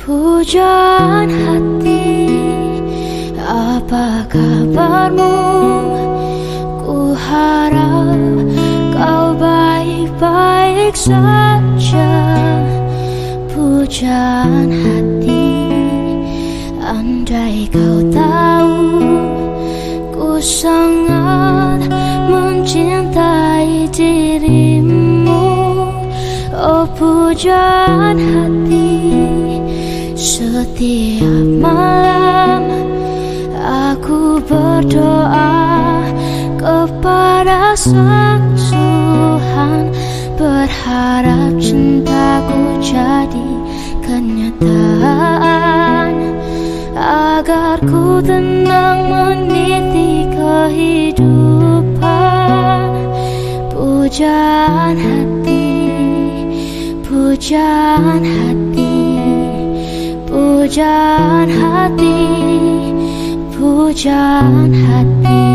Pujaan hati, apa kabarmu? Ku harap kau baik-baik saja. Pujaan hati, andai kau tahu ku sangat mencintai dirimu. Oh pujaan hati, setiap malam aku berdoa kepada Sang Tuhan, berharap cintaku jadi kenyataan, agar ku tenang meniti kehidupan. Pujaan hati, pujaan hati, pujaan hati, pujaan hati.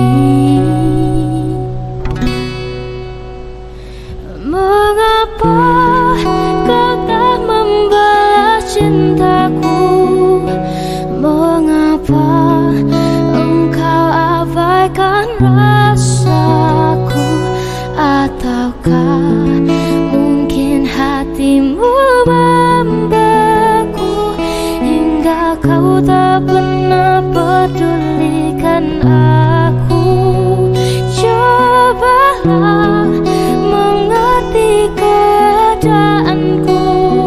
Mengapa kau tak membalas cintaku? Mengapa engkau abaikan rasaku? Ataukah mungkin hatimu membeku hingga kau tak pernah pedulikan aku? Cobalah mengerti keadaanku,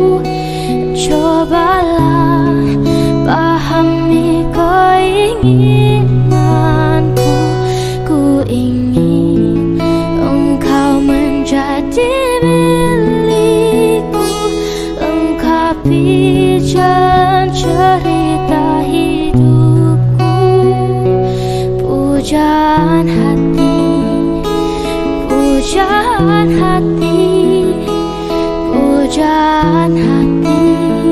cobalah pahami keinginanku. Ku ingin engkau menjadi milikku, lengkapi jalan cerita hidupku. Pujaan hati, pujaan hati, pujaan hati,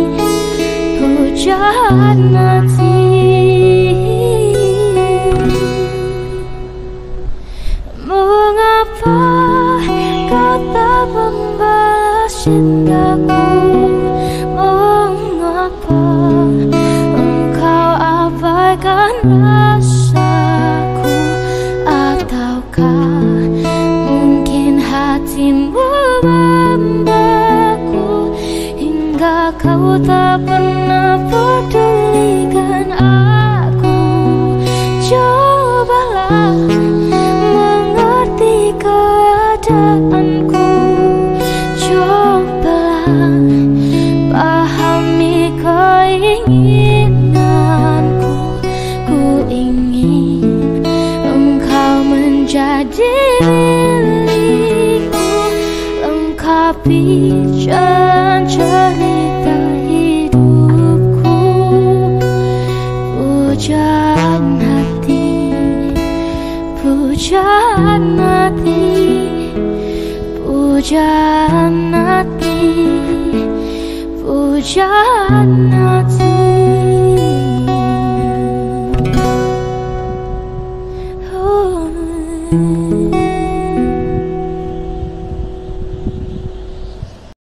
pujaan hati. Mengapa kau tak membalas cintaku? Mengapa engkau abaikan rasaku? Ataukah mungkin hatimu membeku hingga kau tak pernah pedulikan aku? Cobalah mengerti keadaanku, cobalah pahami keinginanku. Ku ingin engkau menjadi milikku, lengkapi jalan cerita hidupku. Pujaan hati, pujaan hati, pujaan hati, pujaan hati. Oh.